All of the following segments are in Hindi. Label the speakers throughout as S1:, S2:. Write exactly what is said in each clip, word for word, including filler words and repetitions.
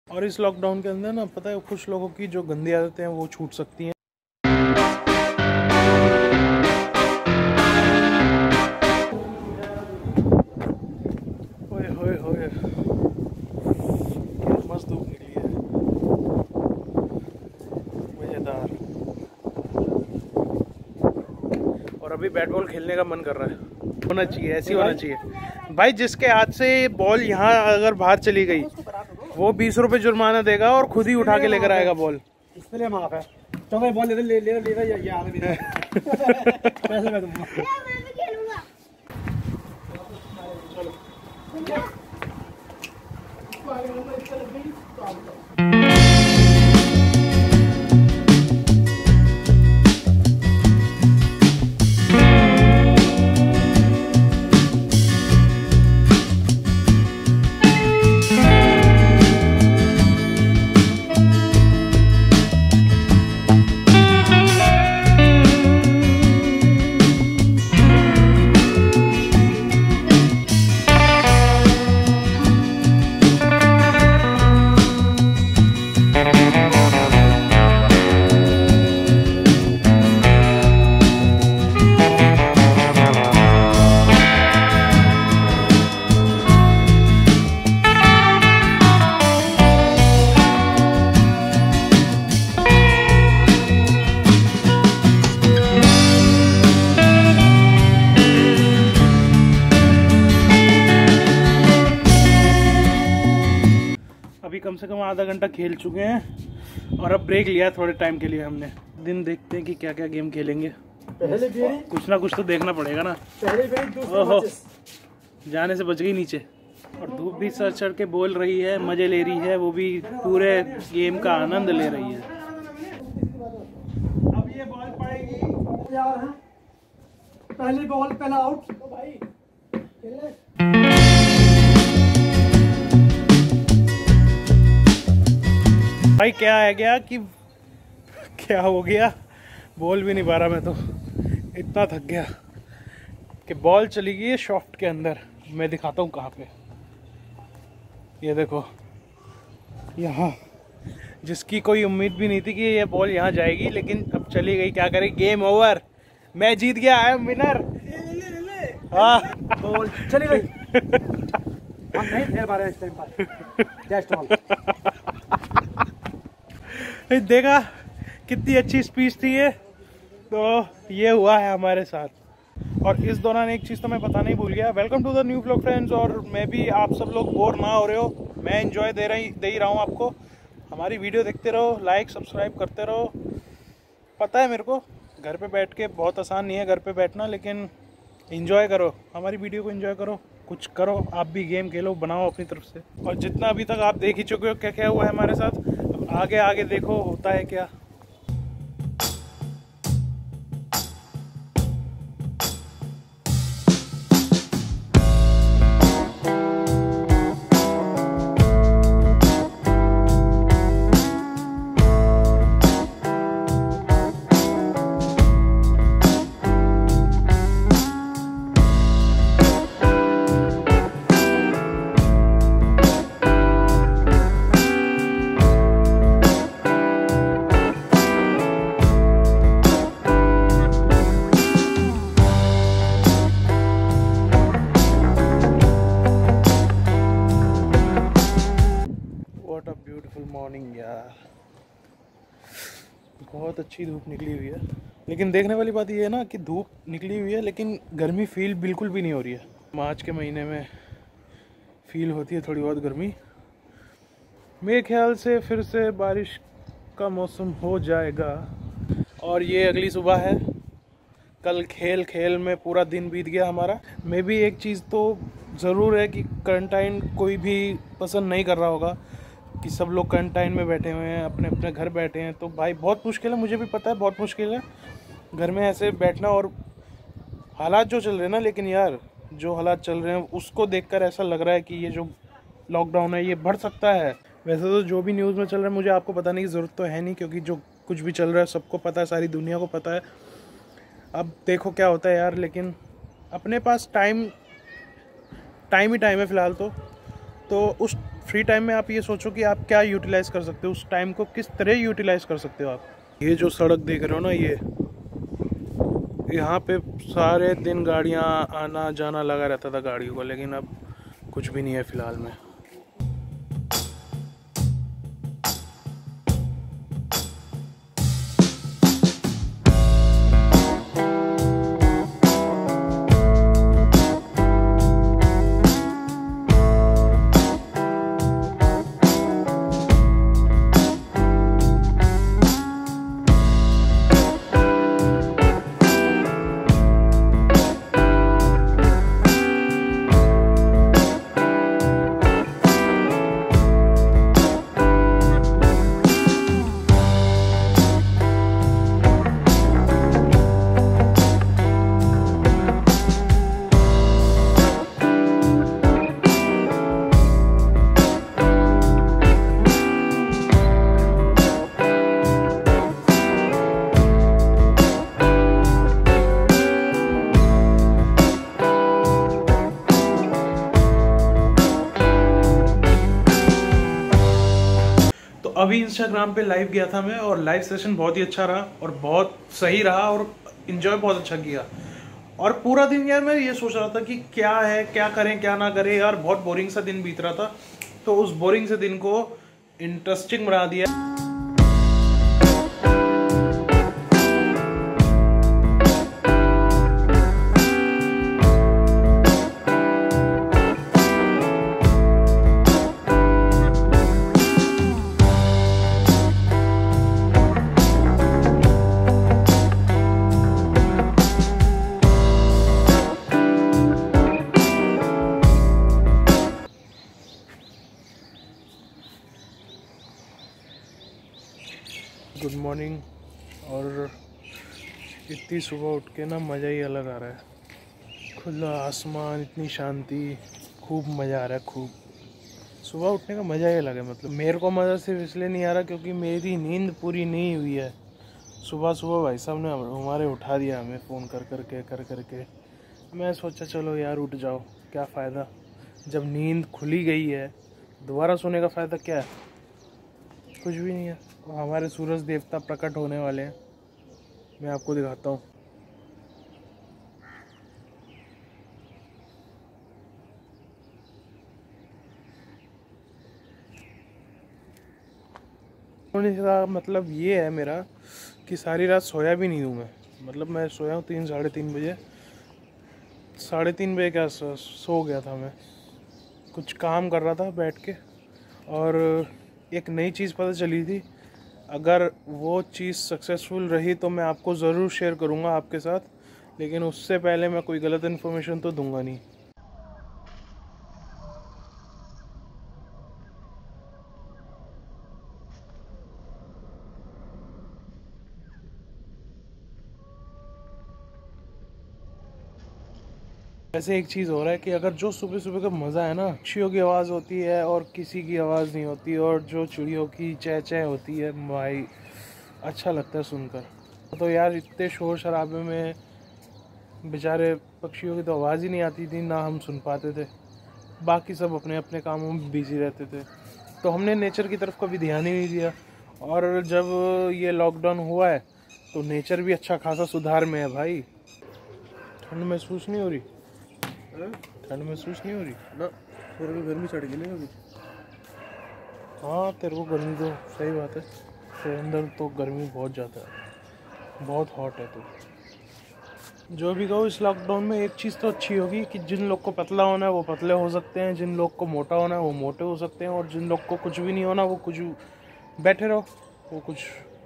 S1: और इस लॉकडाउन के अंदर ना पता है कुछ लोगों की जो गंदी आदतें हैं वो छूट सकती हैं। ओए होए होए, मस्त धूप निकली है, मजेदार। और अभी बैट बॉल खेलने का मन कर रहा है। होना चाहिए, ऐसी होना चाहिए भाई। जिसके हाथ से बॉल यहाँ अगर बाहर चली गई वो बीस रुपए जुर्माना देगा और खुद ही उठा के लेकर आएगा बॉल।
S2: इसलिए माफ है। तो मैं बॉल ले ले ले ले ये आ गया पैसे मैं दूंगा। मैं भी खेलूंगा। चलो
S1: कम से कम आधा घंटा खेल चुके हैं और अब ब्रेक लिया थोड़े टाइम के लिए हमने। दिन देखते हैं कि क्या क्या गेम खेलेंगे।
S2: पहले
S1: कुछ ना कुछ तो देखना पड़ेगा ना।
S2: पहले
S1: ओहो, जाने से बच गई नीचे। और धूप भी सर चढ़ के बोल रही है, मजे ले रही है, वो भी पूरे गेम का आनंद ले रही है।
S2: अब ये बॉल पड़ेगी यार। पहली बॉल पहला आउट तो भाई
S1: भाई क्या है गया कि क्या हो गया, बोल भी नहीं पा रहा मैं तो, इतना थक गया कि बॉल चली गई है शॉफ्ट के अंदर। मैं दिखाता हूँ कहाँ पे, ये देखो यहाँ, जिसकी कोई उम्मीद भी नहीं थी कि ये बॉल यहाँ जाएगी, लेकिन अब चली गई। क्या करें, गेम ओवर, मैं जीत गया, आई एम विनर। हाँ
S2: बॉल चली गई। हम नहीं खेल पा रहे इस टाइम पर। जस्ट ऑल
S1: देखा कितनी अच्छी स्पीच थी ये। तो ये हुआ है हमारे साथ। और इस दौरान एक चीज़ तो मैं बताना ही भूल गया, welcome to the new vlog friends. और मैं भी, आप सब लोग बोर ना हो रहे हो, मैं एंजॉय दे रही दे ही रहा हूँ आपको। हमारी वीडियो देखते रहो, लाइक सब्सक्राइब करते रहो। पता है मेरे को घर पे बैठ के बहुत आसान नहीं है घर पे बैठना, लेकिन एंजॉय करो, हमारी वीडियो को एंजॉय करो, कुछ करो, आप भी गेम खेलो, बनाओ अपनी तरफ से। और जितना अभी तक आप देख ही चुके हो क्या क्या हुआ है हमारे साथ, अब आगे आगे देखो होता है क्या। ब्यूटीफुल मॉर्निंग यार, बहुत अच्छी धूप निकली हुई है। लेकिन देखने वाली बात ये है ना कि धूप निकली हुई है लेकिन गर्मी फील बिल्कुल भी नहीं हो रही है। मार्च के महीने में फील होती है थोड़ी बहुत गर्मी। मेरे ख्याल से फिर से बारिश का मौसम हो जाएगा। और ये अगली सुबह है, कल खेल खेल में पूरा दिन बीत गया हमारा। मे भी एक चीज़ तो ज़रूर है कि क्वारंटाइन कोई भी पसंद नहीं कर रहा होगा कि सब लोग क्वारंटाइन में बैठे हुए हैं, अपने अपने घर बैठे हैं। तो भाई बहुत मुश्किल है, मुझे भी पता है बहुत मुश्किल है घर में ऐसे बैठना। और हालात जो चल रहे हैं ना, लेकिन यार जो हालात चल रहे हैं उसको देखकर ऐसा लग रहा है कि ये जो लॉकडाउन है ये बढ़ सकता है। वैसे तो जो भी न्यूज़ में चल रहा है मुझे आपको बताने की ज़रूरत तो है नहीं, क्योंकि जो कुछ भी चल रहा है सबको पता है, सारी दुनिया को पता है। अब देखो क्या होता है यार, लेकिन अपने पास टाइम टाइम ही टाइम है फ़िलहाल तो तो उस फ्री टाइम में आप ये सोचो कि आप क्या यूटिलाइज़ कर सकते हो, उस टाइम को किस तरह यूटिलाइज़ कर सकते हो आप। ये जो सड़क देख रहे हो ना, ये यहाँ पे सारे दिन गाड़ियाँ आना जाना लगा रहता था गाड़ियों का, लेकिन अब कुछ भी नहीं है फ़िलहाल में। अभी इंस्टाग्राम पे लाइव गया था मैं, और लाइव सेशन बहुत ही अच्छा रहा और बहुत सही रहा और इन्जॉय बहुत अच्छा किया। और पूरा दिन यार मैं ये सोच रहा था कि क्या है, क्या करें क्या ना करें यार, बहुत बोरिंग सा दिन बीत रहा था। तो उस बोरिंग से दिन को इंटरेस्टिंग बना दिया। Good morning. और इतनी सुबह उठ के ना मज़ा ही अलग आ रहा है। खुला आसमान, इतनी शांति, खूब मज़ा आ रहा है। खूब सुबह उठने का मज़ा ही अलग है। मतलब मेरे को मज़ा सिर्फ इसलिए नहीं आ रहा क्योंकि मेरी नींद पूरी नहीं हुई है। सुबह सुबह भाई साहब ने हमारे उठा दिया, हमें फ़ोन कर कर के कर कर के। मैं सोचा चलो यार उठ जाओ, क्या फ़ायदा, जब नींद खुली गई है दोबारा सोने का फ़ायदा क्या है, कुछ भी नहीं है। हमारे सूरज देवता प्रकट होने वाले हैं, मैं आपको दिखाता हूँ। सोने का मतलब ये है मेरा कि सारी रात सोया भी नहीं हूँ मैं। मतलब मैं सोया हूँ तीन साढ़े तीन बजे साढ़े तीन बजे क्या सो, सो गया था मैं। कुछ काम कर रहा था बैठ के, और एक नई चीज़ पता चली थी। अगर वो चीज़ सक्सेसफुल रही तो मैं आपको ज़रूर शेयर करूँगा आपके साथ, लेकिन उससे पहले मैं कोई गलत इन्फॉर्मेशन तो दूंगा नहीं। वैसे एक चीज़ हो रहा है कि अगर जो सुबह सुबह का मज़ा है ना, पक्षियों की आवाज़ होती है और किसी की आवाज़ नहीं होती, और जो चिड़ियों की चह चह होती है भाई, अच्छा लगता है सुनकर। तो यार इतने शोर शराबे में बेचारे पक्षियों की तो आवाज़ ही नहीं आती थी, ना हम सुन पाते थे। बाकी सब अपने अपने कामों में बिजी रहते थे, तो हमने नेचर की तरफ कभी ध्यान ही नहीं दिया। और जब ये लॉकडाउन हुआ है तो नेचर भी अच्छा खासा सुधार में है भाई। ठंड महसूस नहीं हो रही? ठंड महसूस नहीं हो रही
S2: ना, तेरे को गर्मी चढ़ गई ना अभी।
S1: हाँ तेरे को गर्मी तो सही बात है, तेरे अंदर तो गर्मी बहुत ज़्यादा है, बहुत हॉट है तो। जो भी कहो, इस लॉकडाउन में एक चीज़ तो अच्छी होगी कि जिन लोग को पतला होना है वो पतले हो सकते हैं, जिन लोग को मोटा होना है वो मोटे हो सकते हैं, और जिन लोग को कुछ भी नहीं होना वो कुछ बैठे रहो, वो कुछ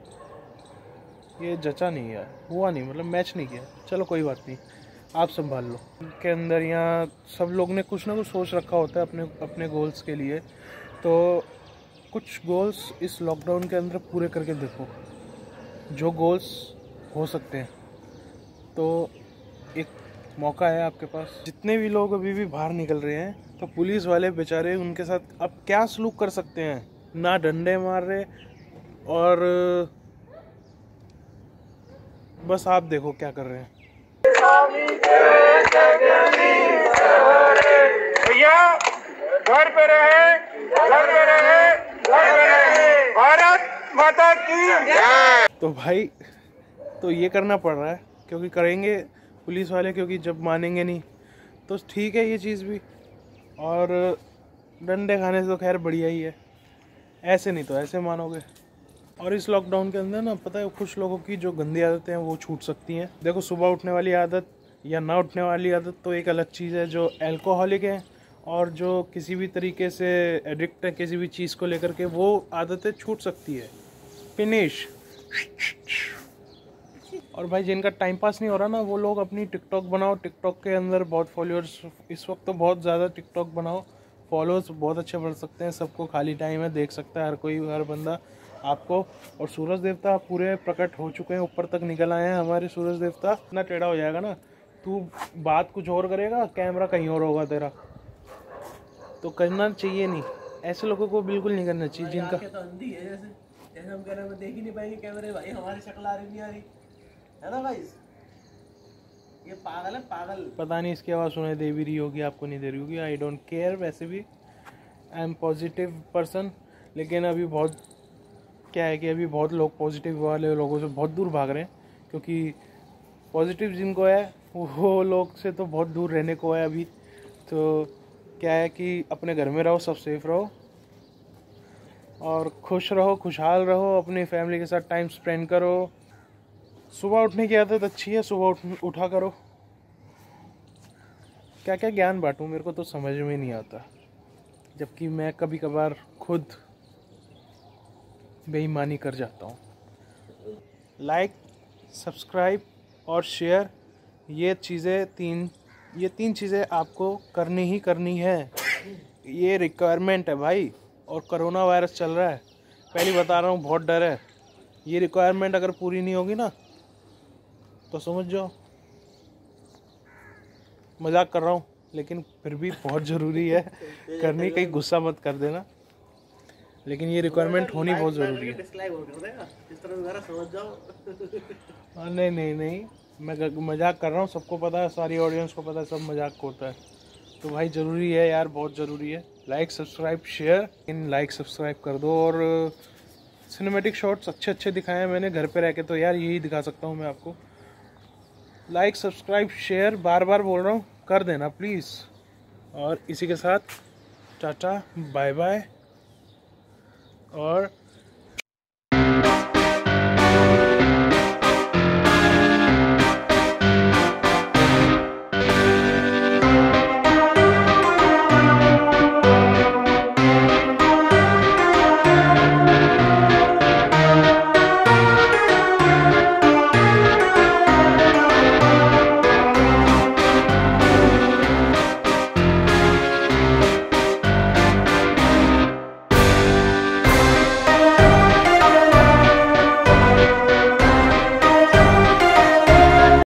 S1: ये जचा नहीं है, हुआ नहीं, मतलब मैच नहीं किया। चलो कोई बात नहीं, आप संभाल लो। के अंदर यहाँ सब लोग ने कुछ ना कुछ सोच रखा होता है अपने अपने गोल्स के लिए, तो कुछ गोल्स इस लॉकडाउन के अंदर पूरे करके देखो, जो गोल्स हो सकते हैं। तो एक मौका है आपके पास। जितने भी लोग अभी भी बाहर निकल रहे हैं, तो पुलिस वाले बेचारे उनके साथ अब क्या सलूक कर सकते हैं, ना डंडे मार रहे, और बस आप देखो क्या कर रहे हैं। भैया
S3: घर पे रहे, घर पे रहे, घर पे रहे। भारत माता की जय।
S1: तो भाई तो ये करना पड़ रहा है क्योंकि करेंगे पुलिस वाले, क्योंकि जब मानेंगे नहीं तो ठीक है ये चीज़ भी, और डंडे खाने से तो खैर बढ़िया ही है, ऐसे नहीं तो ऐसे मानोगे। और इस लॉकडाउन के अंदर ना पता है कुछ लोगों की जो गंदी आदतें हैं वो छूट सकती हैं। देखो सुबह उठने वाली आदत या ना उठने वाली आदत तो एक अलग चीज़ है, जो अल्कोहलिक है और जो किसी भी तरीके से एडिक्ट है किसी भी चीज़ को लेकर के, वो आदतें छूट सकती है। फिनिश। और भाई जिनका टाइम पास नहीं हो रहा ना वो लोग अपनी टिकटॉक बनाओ, टिकटॉक के अंदर बहुत फॉलोअर्स इस वक्त तो बहुत ज़्यादा टिकटॉक बनाओ, फॉलोअर्स बहुत अच्छे बढ़ सकते हैं। सबको खाली टाइम है, देख सकता है हर कोई, हर बंदा आपको। और सूरज देवता पूरे प्रकट हो चुके हैं, ऊपर तक निकल आए हैं हमारे सूरज देवता। इतना टेढ़ा हो जाएगा ना, तू बात कुछ और करेगा कैमरा कहीं और होगा तेरा, तो करना चाहिए नहीं, ऐसे लोगों को बिल्कुल नहीं करना चाहिए जिनका
S2: तो अंधी है, जैसे जैसे हम कह रहे हैं देख ही नहीं पाएंगे कैमरे भाई, हमारी शक्ल आ रही नहीं आ रही है ना भाई, ये पागल है पागल।
S1: पता नहीं इसकी आवाज़ सुनाई दे भी रही होगी आपको, नहीं दे रही होगी, आई डोंट केयर। वैसे भी आई एम पॉजिटिव पर्सन, लेकिन अभी बहुत क्या है कि अभी बहुत लोग पॉजिटिव वाले लोगों से बहुत दूर भाग रहे हैं, क्योंकि पॉजिटिव जिनको है वो लोग से तो बहुत दूर रहने को है अभी। तो क्या है कि अपने घर में रहो, सब सेफ रहो और खुश रहो, खुशहाल रहो, अपनी फैमिली के साथ टाइम स्पेंड करो। सुबह उठने की आदत अच्छी है, सुबह उठ उठा करो। क्या क्या ज्ञान बांटूं, मेरे को तो समझ में नहीं आता, जबकि मैं कभी कभार खुद बेईमानी कर जाता हूँ। लाइक, सब्सक्राइब और शेयर, ये चीज़ें तीन ये तीन चीज़ें आपको करनी ही करनी है, ये रिक्वायरमेंट है भाई। और कोरोना वायरस चल रहा है, पहले बता रहा हूँ, बहुत डर है। ये रिक्वायरमेंट अगर पूरी नहीं होगी ना तो समझ जाओ, मजाक कर रहा हूँ लेकिन फिर भी बहुत ज़रूरी है करनी, कहीं गुस्सा मत कर देना, लेकिन ये रिक्वायरमेंट होनी बहुत ज़रूरी है। हाँ नहीं नहीं नहीं मैं मजाक कर रहा हूँ, सबको पता है, सारी ऑडियंस को पता है, सब मजाक होता है। तो भाई ज़रूरी है यार, बहुत ज़रूरी है। लाइक सब्सक्राइब शेयर, इन लाइक सब्सक्राइब कर दो। और सिनेमैटिक शॉट्स अच्छे अच्छे दिखाए हैं मैंने घर पे रह के, तो यार यही दिखा सकता हूँ मैं आपको। लाइक सब्सक्राइब शेयर बार बार बोल रहा हूँ, कर देना प्लीज़। और इसी के साथ टाटा बाय बाय और